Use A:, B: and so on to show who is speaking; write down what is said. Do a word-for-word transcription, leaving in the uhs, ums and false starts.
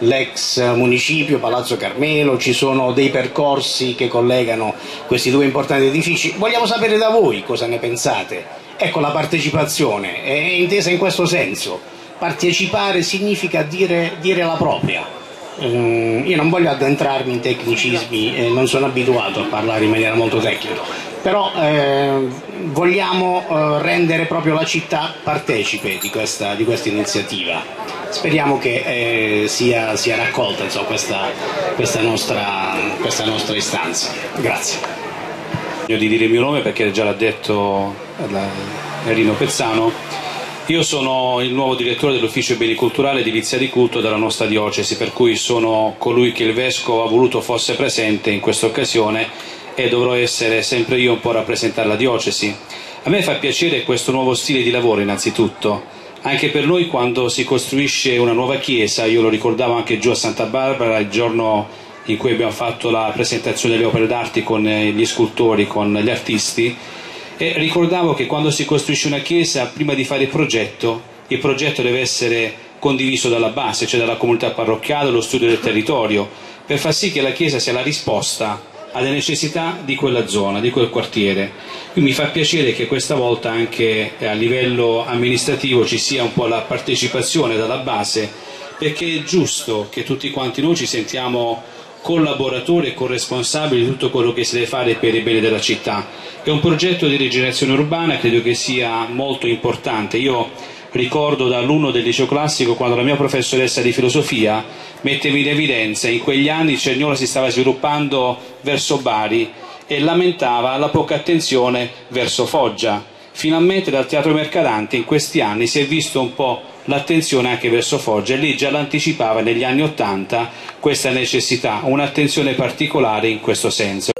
A: l'ex municipio, Palazzo Carmelo, ci sono dei percorsi che collegano questi due importanti edifici. Vogliamo sapere da voi cosa ne pensate. Ecco, la partecipazione è intesa in questo senso. Partecipare significa dire, dire la propria. Um, io non voglio addentrarmi in tecnicismi, eh, non sono abituato a parlare in maniera molto tecnica, però eh, vogliamo eh, rendere proprio la città partecipe di questa, di questa iniziativa. Speriamo che eh, sia, sia raccolta, insomma, questa, questa, nostra, questa nostra istanza. Grazie.
B: Di dire il mio nome perché già l'ha detto Enrico Pezzano. Io sono il nuovo direttore dell'Ufficio Beni Culturali e Edilizia di Culto della nostra diocesi, per cui sono colui che il Vescovo ha voluto fosse presente in questa occasione e dovrò essere sempre io un po' a rappresentare la diocesi. A me fa piacere questo nuovo stile di lavoro innanzitutto, anche per noi quando si costruisce una nuova chiesa, io lo ricordavo anche giù a Santa Barbara il giorno in cui abbiamo fatto la presentazione delle opere d'arte con gli scultori, con gli artisti, e ricordavo che quando si costruisce una chiesa, prima di fare il progetto, il progetto deve essere condiviso dalla base, cioè dalla comunità parrocchiale, lo studio del territorio, per far sì che la chiesa sia la risposta alle necessità di quella zona, di quel quartiere. Quindi mi fa piacere che questa volta anche a livello amministrativo ci sia un po' la partecipazione dalla base, perché è giusto che tutti quanti noi ci sentiamo collaboratori e corresponsabili di tutto quello che si deve fare per il bene della città. È un progetto di rigenerazione urbana, credo che sia molto importante. Io ricordo da alunno del liceo classico, quando la mia professoressa di filosofia metteva in evidenza in quegli anni Cernola si stava sviluppando verso Bari e lamentava la poca attenzione verso Foggia. Finalmente dal Teatro Mercadante in questi anni si è visto un po' l'attenzione anche verso Foggia e lì già l'anticipava negli anni Ottanta questa necessità, un'attenzione particolare in questo senso.